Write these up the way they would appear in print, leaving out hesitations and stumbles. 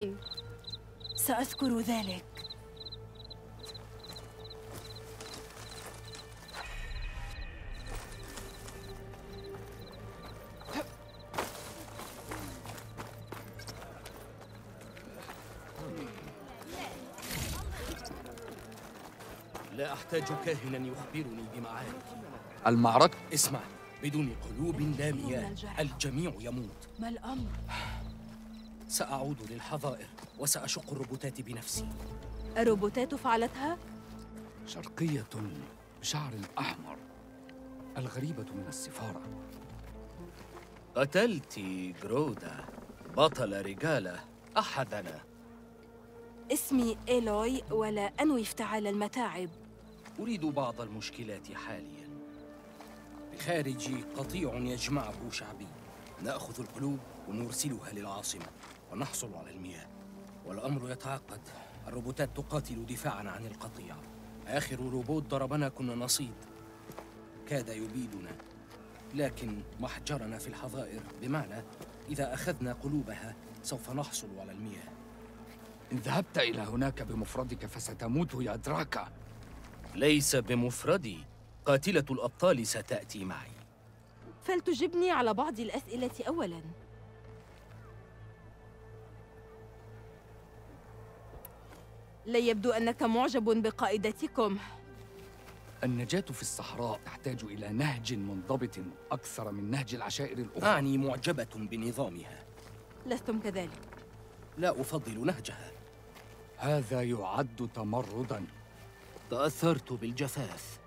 سأذكر ذلك. لا أحتاج كاهنا يخبرني بمعارك المعركة. اسمع، بدون قلوب لا مياه الجميع يموت. ما الأمر؟ سأعود للحظائر وسأشق الروبوتات بنفسي. الروبوتات فعلتها؟ شرقية بشعر أحمر، الغريبة من السفارة. قتلت جرودا بطل رجالة أحدنا. اسمي إيلوي ولا أنوي افتعال المتاعب. أريد بعض المشكلات حالياً. بخارجي قطيع يجمعه شعبي. نأخذ القلوب ونرسلها للعاصمة ونحصل على المياه. والأمر يتعقد. الروبوتات تقاتل دفاعاً عن القطيع. آخر روبوت ضربنا كنا نصيد، كاد يبيدنا، لكن محجرنا في الحظائر، بمعنى إذا أخذنا قلوبها سوف نحصل على المياه. إن ذهبت إلى هناك بمفردك فستموت يا دراكا. ليس بمفردي، قاتلة الأبطال ستأتي معي. فلتجبني على بعض الأسئلة أولاً. لا يبدو أنك معجب بقائدتكم. النجاة في الصحراء تحتاج إلى نهج منضبط أكثر من نهج العشائر الأخرى. أعني معجبة بنظامها. لستم كذلك. لا أفضل نهجها. هذا يعد تمرداً. تأثرت بالجفاف.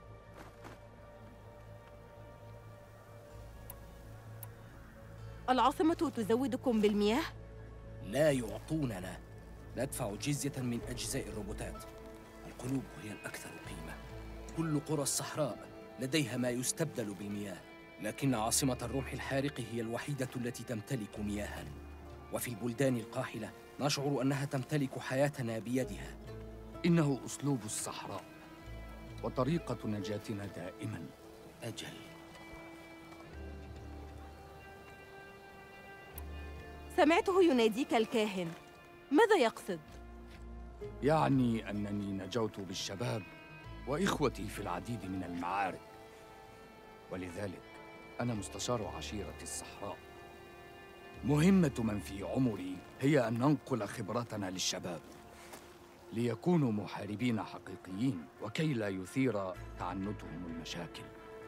العاصمة تزودكم بالمياه؟ لا يعطوننا. ندفع جزية من أجزاء الروبوتات. القلوب هي الأكثر قيمة. كل قرى الصحراء لديها ما يستبدل بالمياه، لكن عاصمة الرمح الحارق هي الوحيدة التي تمتلك مياهاً. وفي البلدان القاحلة نشعر أنها تمتلك حياتنا بيدها. إنه أسلوب الصحراء وطريقة نجاتنا دائماً. أجل. سمعته يناديك الكاهن. ماذا يقصد؟ يعني أنني نجوت بالشباب وإخوتي في العديد من المعارك، ولذلك أنا مستشار عشيرة الصحراء. مهمة من في عمري هي أن ننقل خبرتنا للشباب ليكونوا محاربين حقيقيين، وكي لا يثير تعنتهم المشاكل.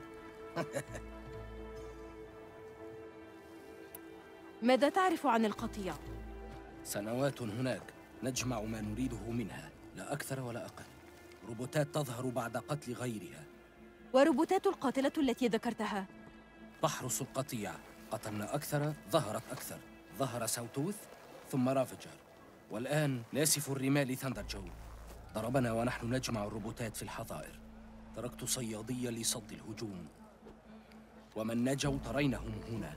ماذا تعرف عن القطيع؟ سنوات هناك نجمع ما نريده منها، لا أكثر ولا أقل. روبوتات تظهر بعد قتل غيرها. وروبوتات القاتلة التي ذكرتها؟ تحرس القطيع. قتلنا أكثر، ظهرت أكثر. ظهر ساوتوث ثم رافجر، والآن ناسف الرمال ثاندر جو. ضربنا ونحن نجمع الروبوتات في الحظائر. تركت صيادية لصد الهجوم، ومن نجوا ترينهم هنا.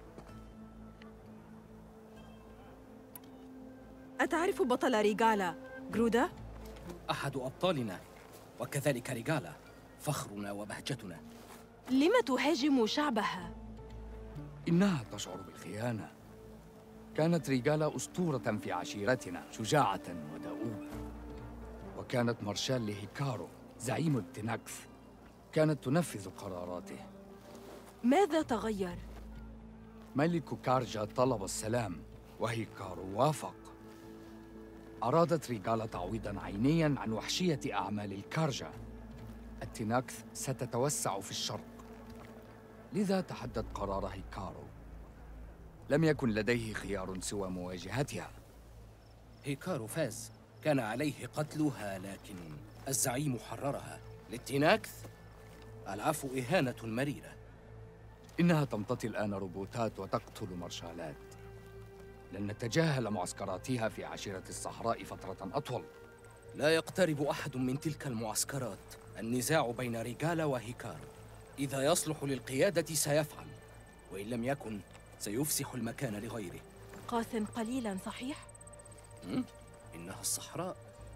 أتعرف بطل ريغالا جرودا؟ أحد أبطالنا، وكذلك ريغالا، فخرنا وبهجتنا. لم تهاجم شعبها؟ إنها تشعر بالخيانة. كانت ريغالا أسطورة في عشيرتنا، شجاعة ودؤوبة. وكانت مارشال لهيكارو زعيم التناكث، كانت تنفذ قراراته. ماذا تغير؟ ملك كارجا طلب السلام وهيكارو وافق. أرادت ريغالا تعويضاً عينياً عن وحشية أعمال الكارجا. التناكث ستتوسع في الشرق، لذا تحدد قرار هيكارو. لم يكن لديه خيار سوى مواجهتها. هيكارو فاز، كان عليه قتلها، لكن الزعيم حررها. للتناكث العفو إهانة مريرة. إنها تمتطي الآن روبوتات وتقتل مارشالات. لن نتجاهل معسكراتها في عشيرة الصحراء فترة أطول. لا يقترب أحد من تلك المعسكرات. النزاع بين ريغالا وهيكارو. إذا يصلح للقيادة سيفعل، وإن لم يكن سيفسح المكان لغيره. قاس قليلاً صحيح؟ إنها الصحراء.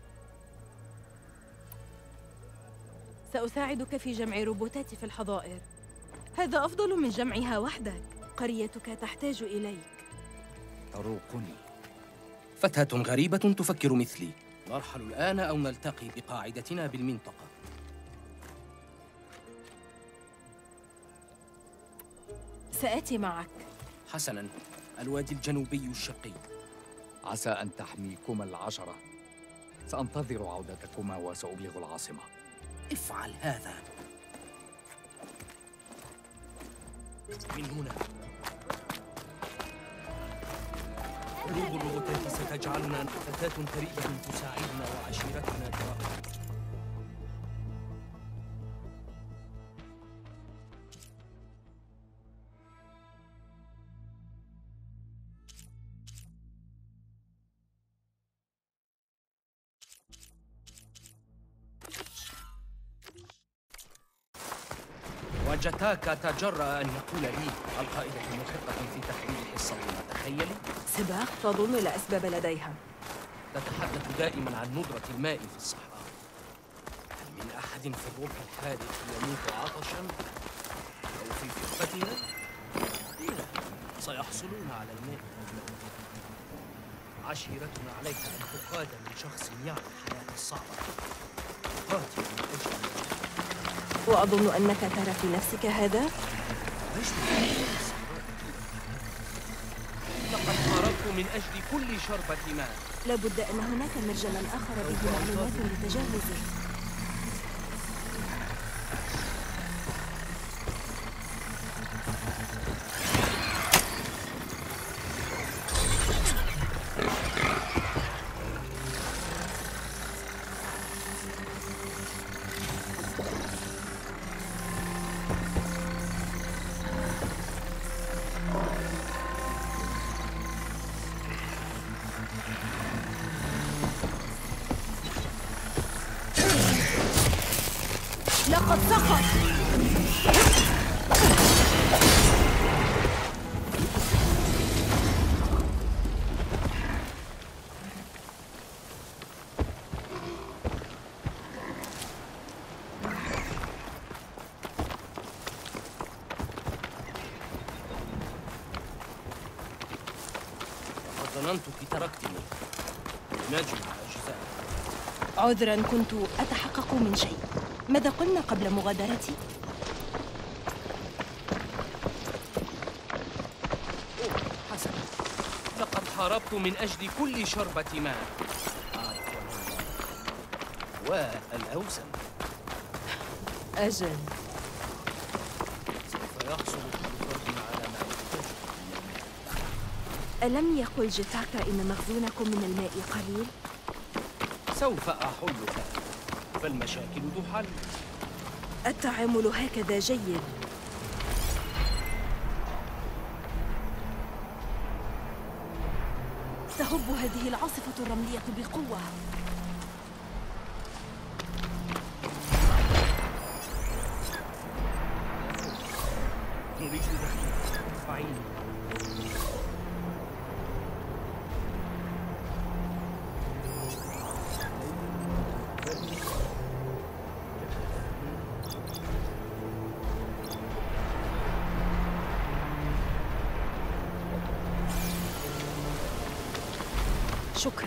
سأساعدك في جمع روبوتات في الحظائر. هذا أفضل من جمعها وحدك. قريتك تحتاج إليك. تروقني. فتاة غريبة تفكر مثلي. نرحل الآن أو نلتقي بقاعدتنا بالمنطقة؟ سآتي معك. حسناً، الوادي الجنوبي الشقي. عسى أن تحميكما العشرة. سأنتظر عودتكما وسأبلغ العاصمة. افعل هذا. من هنا. قلوب الروبوتات ستجعلنا فتاة ثرية تساعدنا وعشيرتنا ترى. وجتاك تجرأ أن يقول لي القائدة محقة في تحويل حصتنا، تخيلي؟ سباق تظن لا أسباب لديها. تتحدث دائما عن ندرة الماء في الصحراء. هل من أحد في الربع الحادث يموت عطشا أو في فرقتنا؟ لا، سيحصلون على الماء. عشيرتنا عليك أن تقاد من شخص يعرف الحياة الصعبة. قاتل من أجل المجد. وأظن أنك ترى في نفسك هذا؟ لقد حاربت من أجل كل شربة ماء. لابد أن هناك مرجلا آخر به معلومات لتجاوزه. لقد سقط. ظننتك تركتني نجم الأجزاء. عذرا، كنت أتحقق من شيء. ماذا قلنا قبل مغادرتي؟ حسنا، لقد حاربت من أجل كل شربة ماء. والأوسم أجل. سوف يحصل كل فرد على ما يحتاج. ألم يقل جتاكا إن مخزونكم من الماء قليل؟ سوف أحلها، فالمشاكل تحل. التعامل هكذا جيد. تهب هذه العاصفة الرملية بقوة. نريد دخل فعيل. شكرا.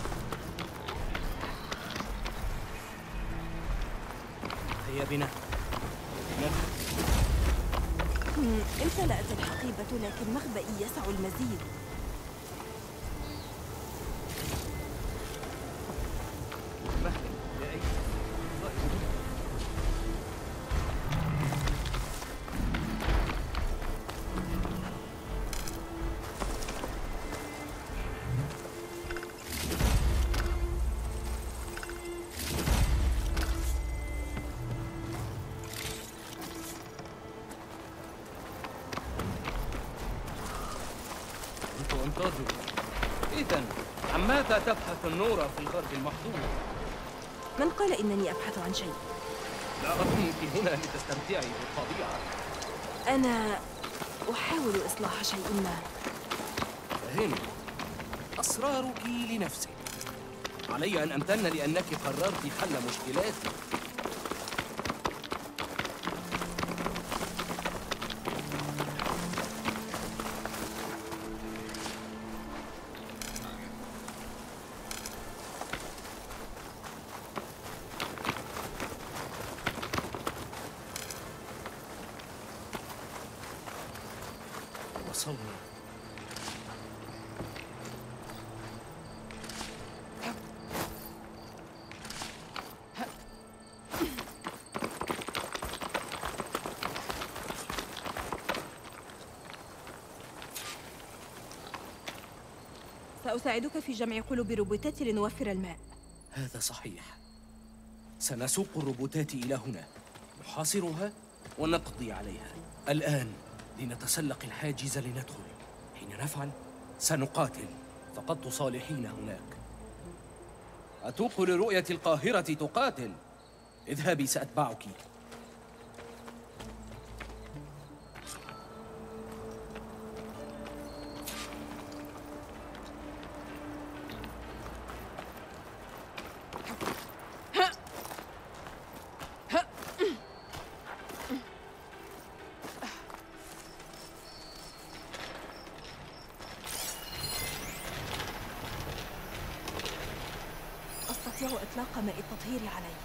هيا بنا. امتلأت الحقيبة، لكن مخبئي يسع المزيد. انتظروا. إذن عن ماذا تبحث النورة في الغرب المحظور؟ من قال إنني أبحث عن شيء؟ لا أظنك هنا لتستمتعي بالطبيعة. أنا أحاول إصلاح شيء ما. فهمت. أسرارك لنفسك. علي أن أمتن لأنك قررت حل مشكلاتي. وصلني. سأساعدك في جمع قلوب الروبوتات لنوفر الماء. هذا صحيح. سنسوق الروبوتات إلى هنا، نحاصرها ونقضي عليها. الآن لنتسلق الحاجز لندخل. حين نفعل سنقاتل، فقدت صالحين هناك. أتوق لرؤية القاهرة تقاتل. اذهبي سأتبعك. أستطيع إطلاق ماء التطهير عليه.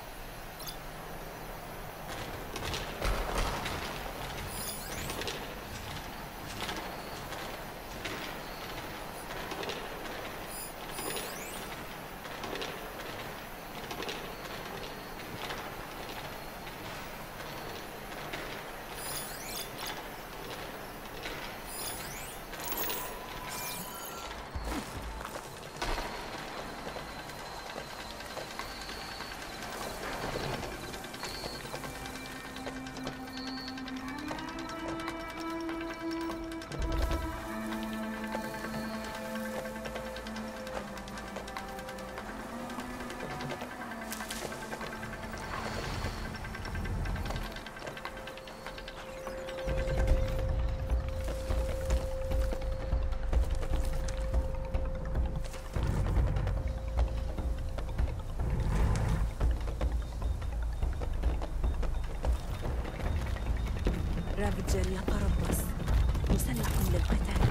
رافجر يتربص، مسلح للقتال.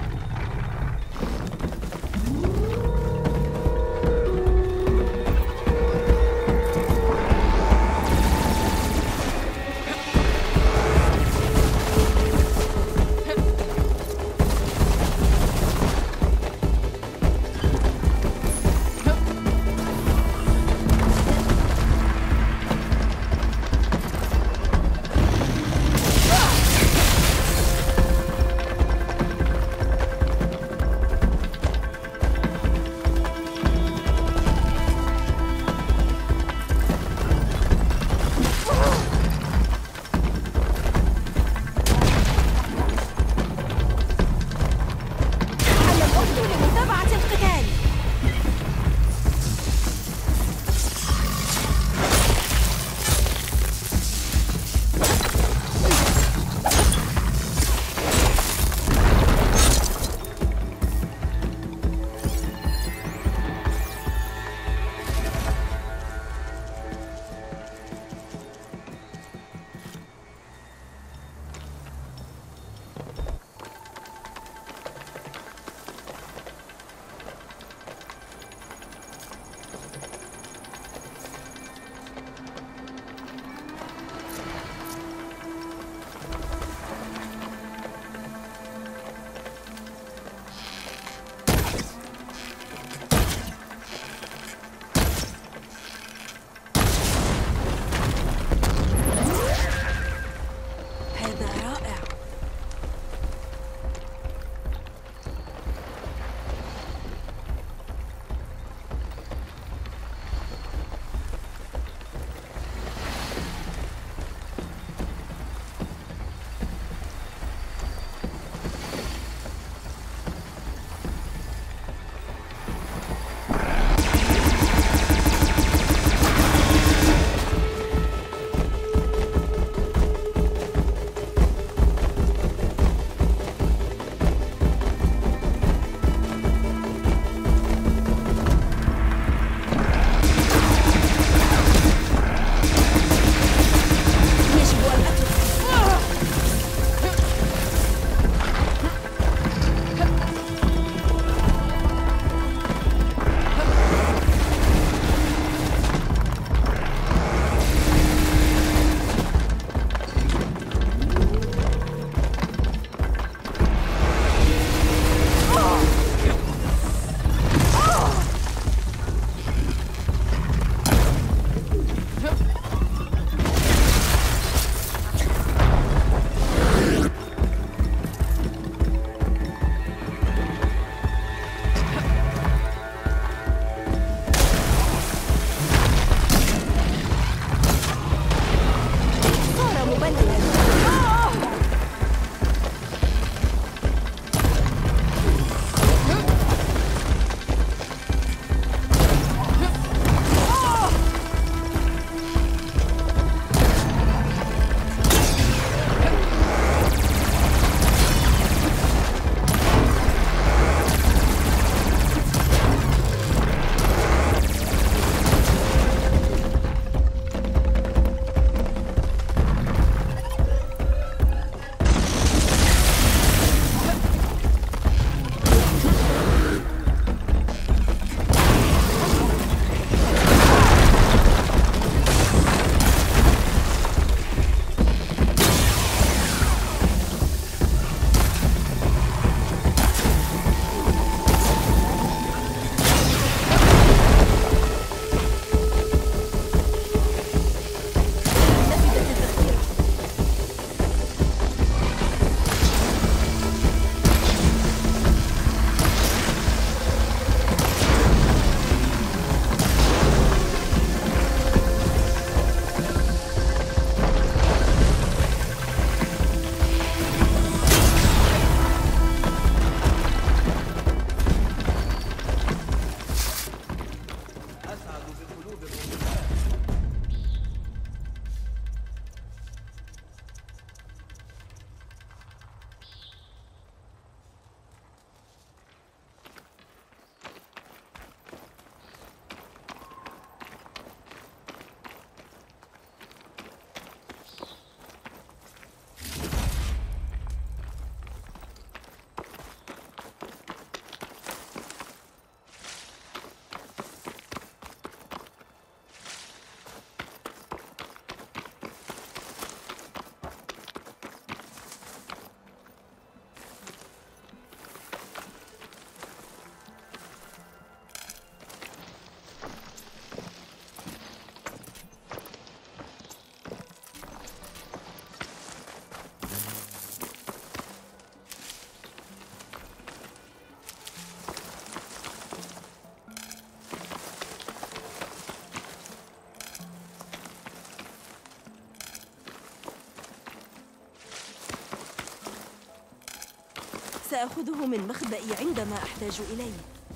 سأخذه من مخبئي عندما أحتاج إليه.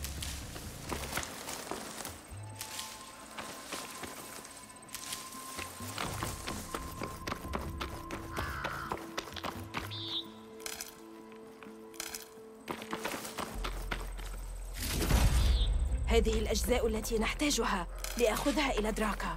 هذه الأجزاء التي نحتاجها لأخذها إلى دراكا.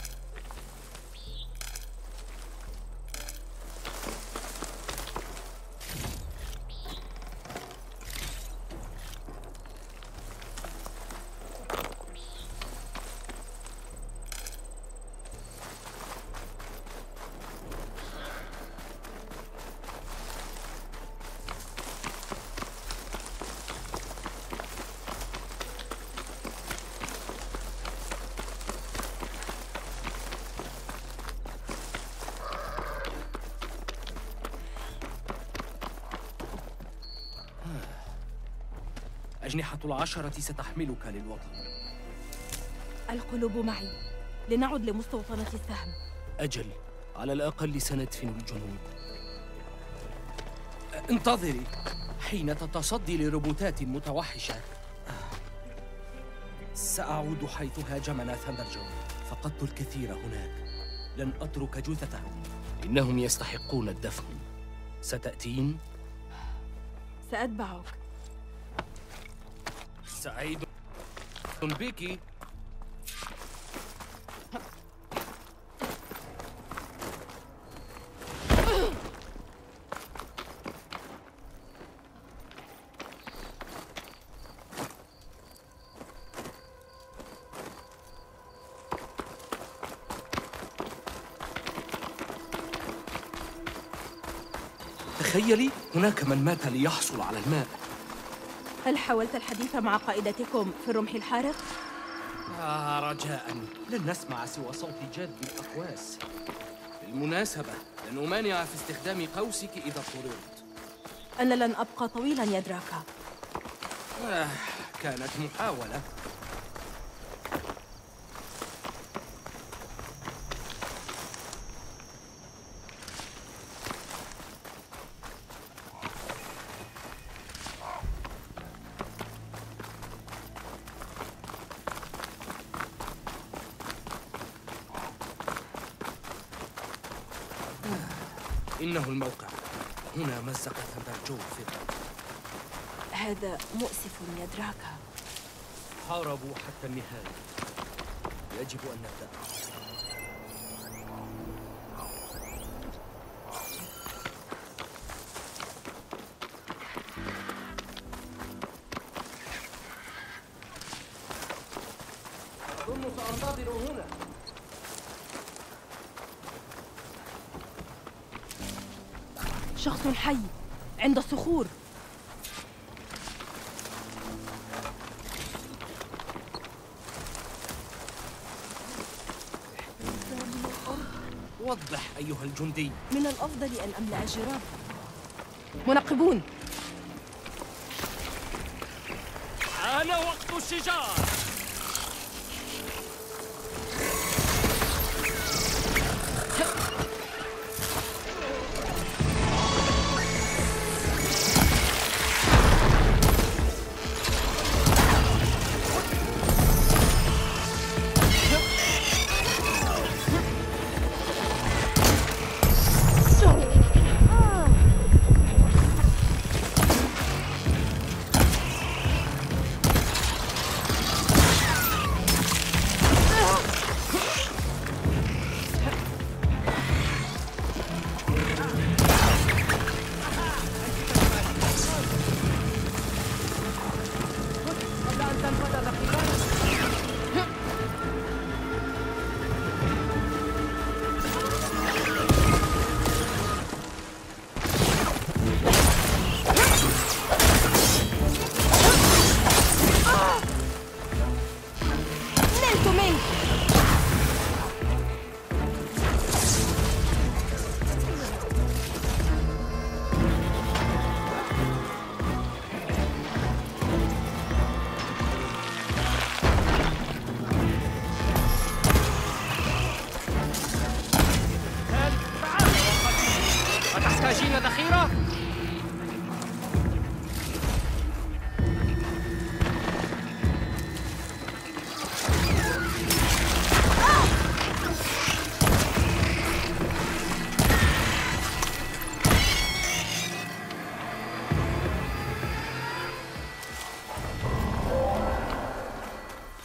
أجنحة العشرة ستحملك للوطن. القلوب معي، لنعد لمستوطنة السهم. أجل، على الأقل سندفن الجنود. انتظري. حين تتصدي لروبوتات متوحشة سأعود حيث هاجمنا ثاندرجو. فقدت الكثير هناك، لن أترك جثثهم. إنهم يستحقون الدفن. ستأتين؟ سأتبعك. سعيد بك. تخيلي، هناك من مات ليحصل على الماء. هل حاولت الحديث مع قائدتكم في الرمح الحارق؟ رجاء، لن نسمع سوى صوت جذب الأقواس. بالمناسبة، لن أمانع في استخدام قوسك إذا اضطررت. أنا لن أبقى طويلاً يا دراكا. كانت محاولة. إنه الموقع. هنا مزق ثاندرجو في الأرض. هذا مؤسف يا دراكا. حاربوا حتى النهاية. يجب أن نبدأ. أظن سأنتظر هنا. شخص حي عند الصخور. وضح أيها الجندي. من الأفضل أن أملأ الجراب. منقبون. حان وقت الشجار.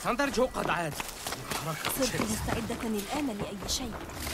ساندرجو قد عاد. صرت مستعدة الآن لأي شيء.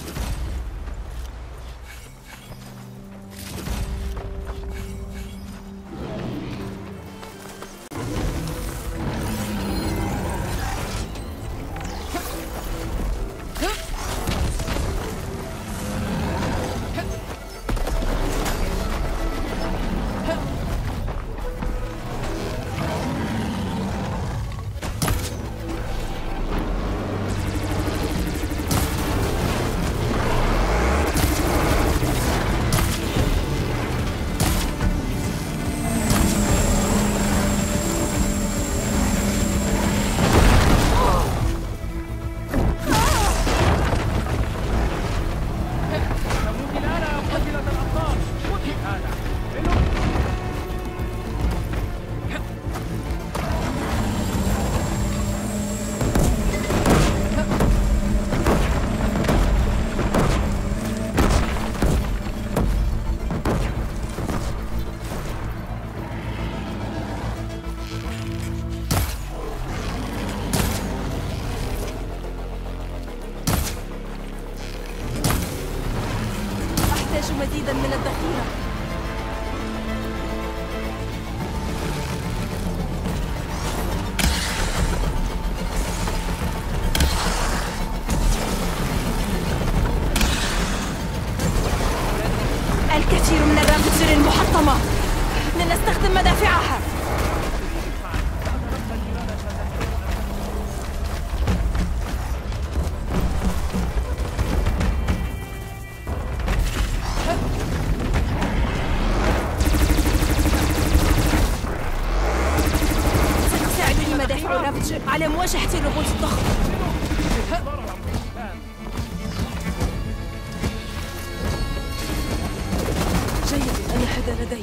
مزيدا من الذخيرة. الكثير من الرافجر المحطمة، لنستخدم مدافعها. على مواجهة الروبوت الضخم. جيد، أنا هذا لدي.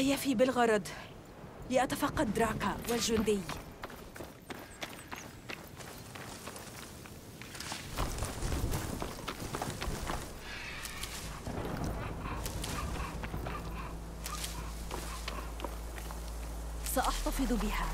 يفي بالغرض لأتفقد دراكا والجندي. سأحتفظ بها.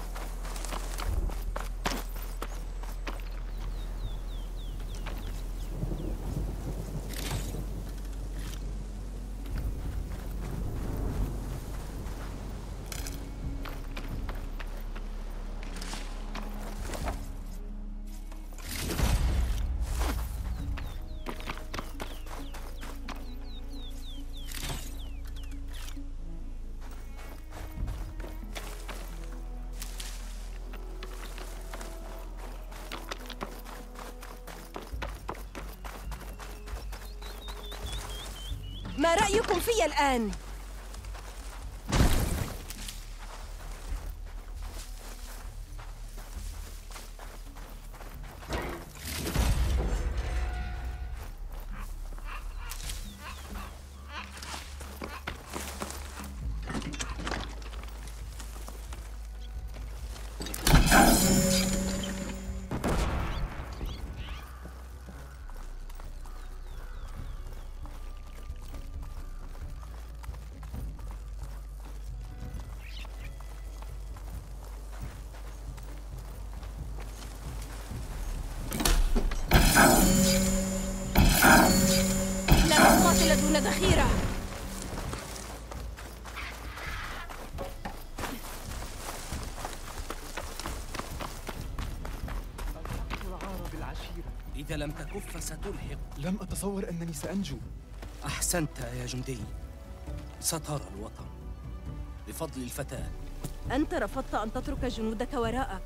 ما رأيكم في الآن؟ لا نقاتل دون ذخيرة. إذا لم تكف ستلحق. لم أتصور أنني سأنجو. أحسنت يا جندي، سترى الوطن بفضل الفتاة. أنت رفضت أن تترك جنودك وراءك.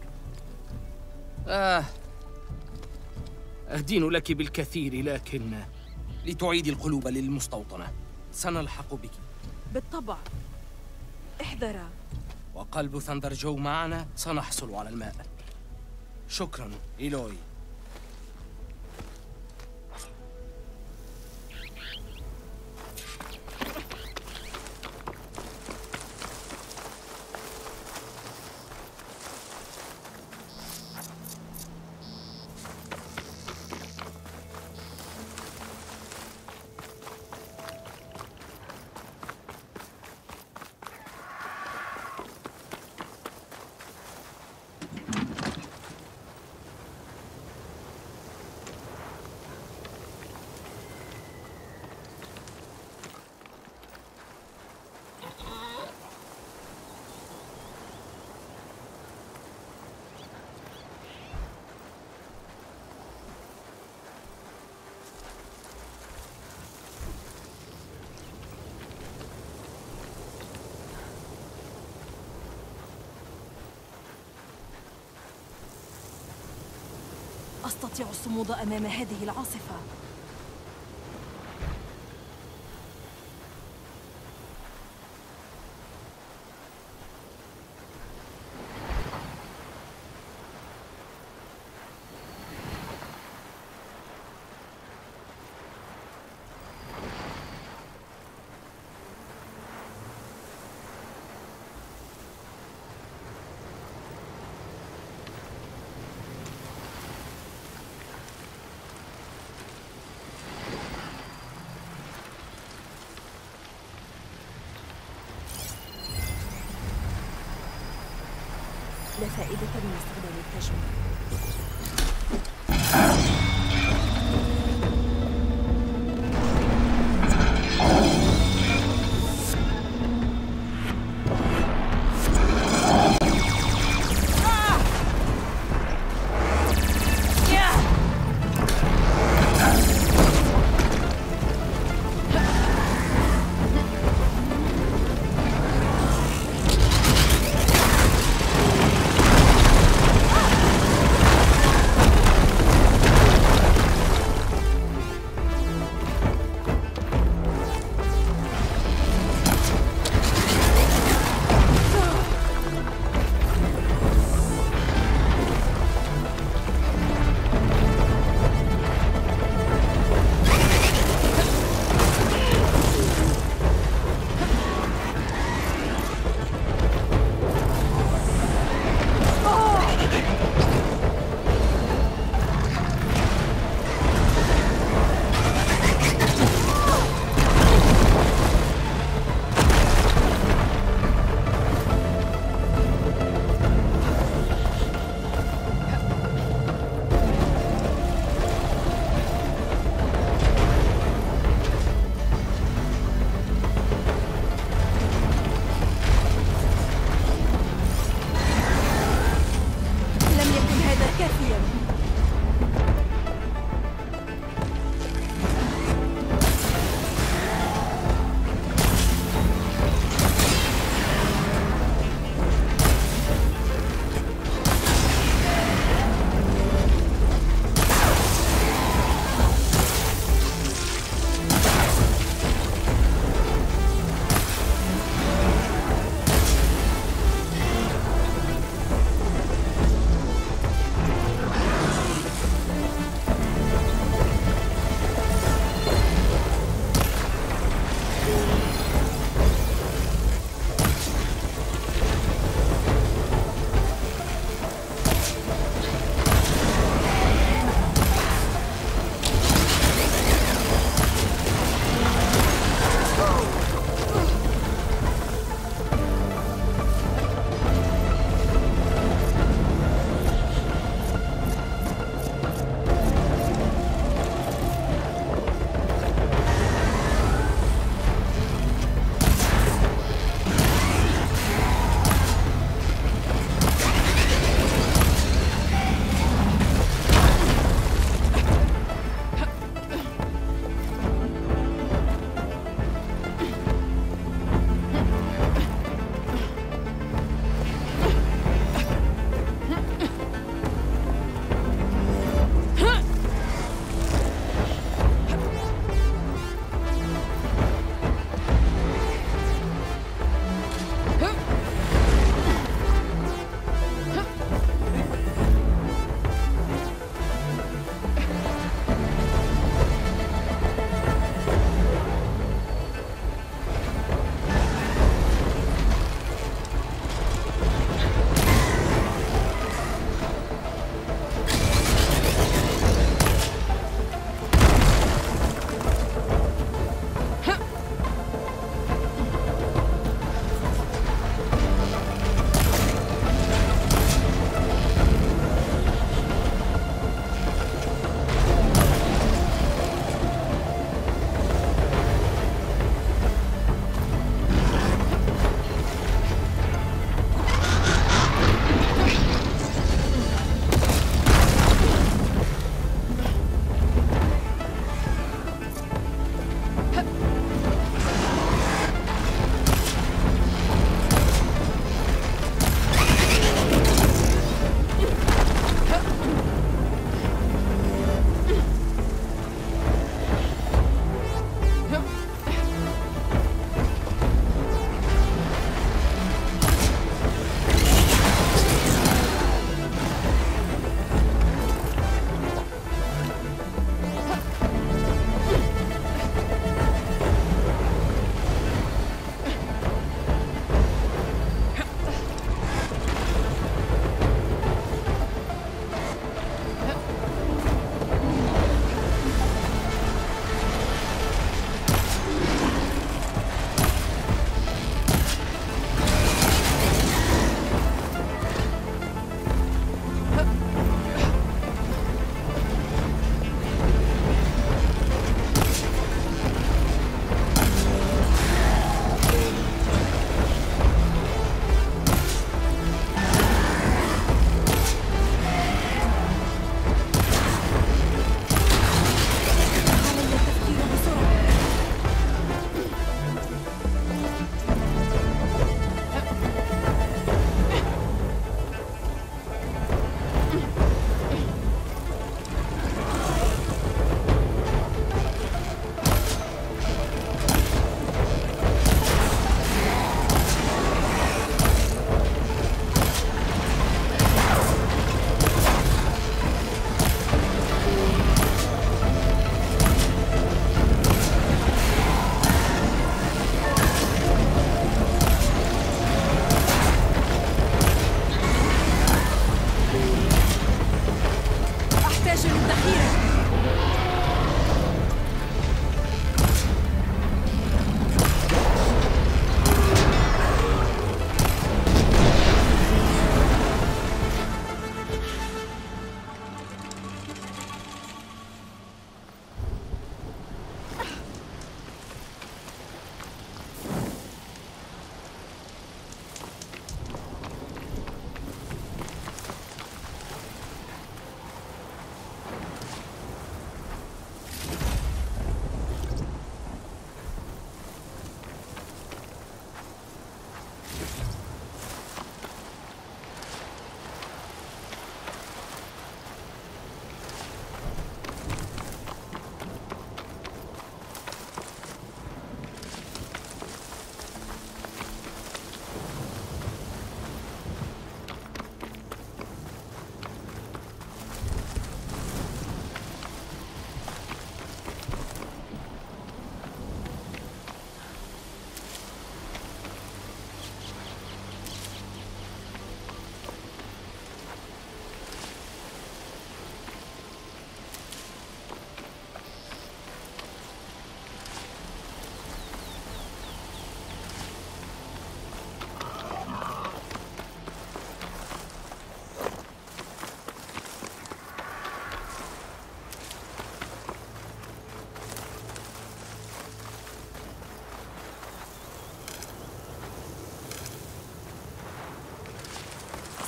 أهدين لك بالكثير، لكن لتعيدي القلوب للمستوطنة سنلحق بك. بالطبع، احذرا. وقلب ثندر جو معنا سنحصل على الماء. شكراً إيلوي. أستطيع الصمود أمام هذه العاصفة. لا فائدة من استخدام التجميل.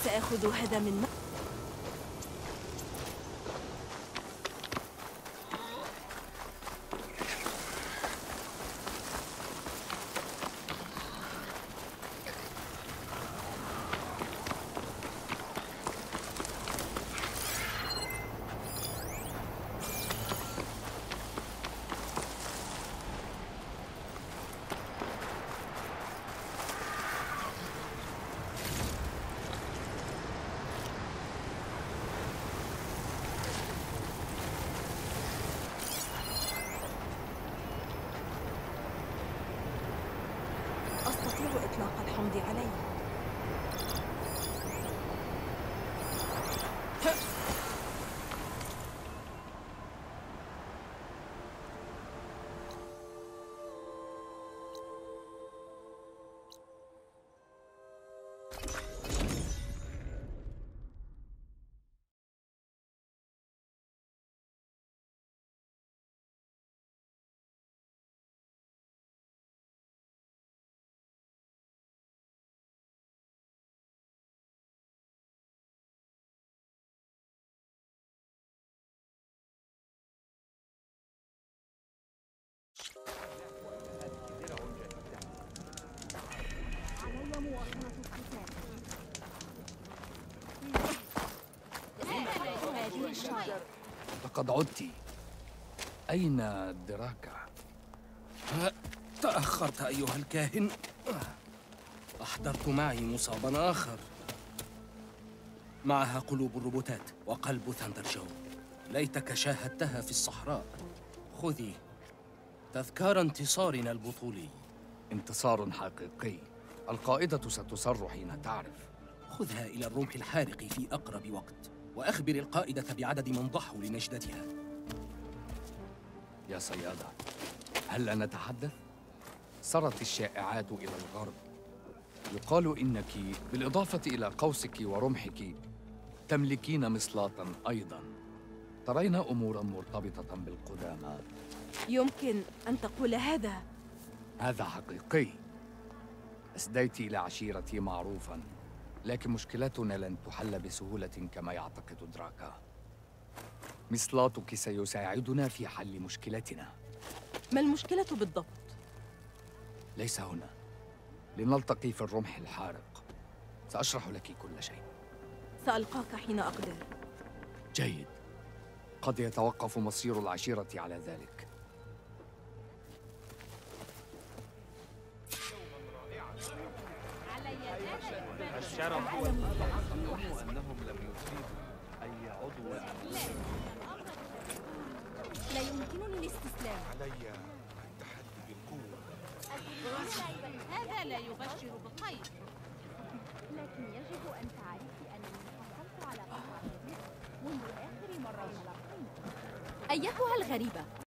سآخذ هذا من أستطيع إطلاق الحمض عليه. لقد عدت. أين دراكا؟ تأخرت أيها الكاهن. أحضرت معي مصابا آخر، معها قلوب الروبوتات وقلب ثاندر جو. ليتك شاهدتها في الصحراء. خذي تذكار انتصارنا البطولي. انتصار حقيقي. القائدة ستصر حين تعرف. خذها إلى الرمح الحارق في أقرب وقت، وأخبر القائدة بعدد من ضحوا لنجدتها. يا صيادة، هل نتحدث؟ سرت الشائعات إلى الغرب. يقال إنك بالإضافة إلى قوسك ورمحك تملكين مصلاة أيضاً. ترين أموراً مرتبطة بالقدامى. يمكن أن تقول هذا؟ هذا حقيقي. أسديت إلى عشيرتي معروفاً، لكن مشكلتنا لن تحل بسهولة كما يعتقد دراكا. مصلاتك سيساعدنا في حل مشكلتنا. ما المشكلة بالضبط؟ ليس هنا. لنلتقي في الرمح الحارق. سأشرح لك كل شيء. سألقاك حين أقدر. جيد. قد يتوقف مصير العشيرة على ذلك. الشرف هو أنهم لم يصيبوا أي عضو. لا يمكنني الاستسلام. علي التحدي بالقوة. هذا لا يبشر بخير. لكن يجب أن تعرفي أنني حصلت على قطعة منذ آخر مرة تلقينا. أيتها الغريبة،